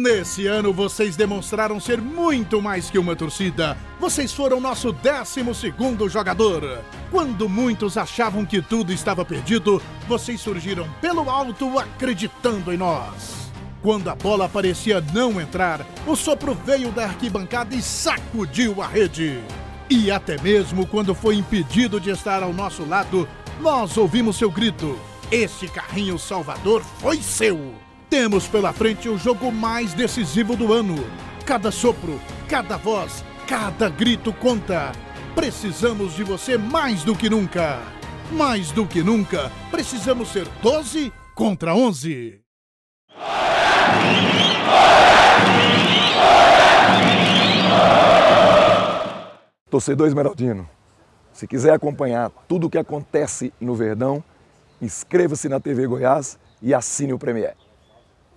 Nesse ano, vocês demonstraram ser muito mais que uma torcida. Vocês foram nosso 12º jogador. Quando muitos achavam que tudo estava perdido, vocês surgiram pelo alto acreditando em nós. Quando a bola parecia não entrar, o sopro veio da arquibancada e sacudiu a rede. E até mesmo quando foi impedido de estar ao nosso lado, nós ouvimos seu grito: "Esse carrinho salvador foi seu!" Temos pela frente o jogo mais decisivo do ano. Cada sopro, cada voz, cada grito conta. Precisamos de você mais do que nunca. Mais do que nunca, precisamos ser 12 contra 11. Torcedor esmeraldino, se quiser acompanhar tudo o que acontece no Verdão, inscreva-se na TV Goiás e assine o Premier.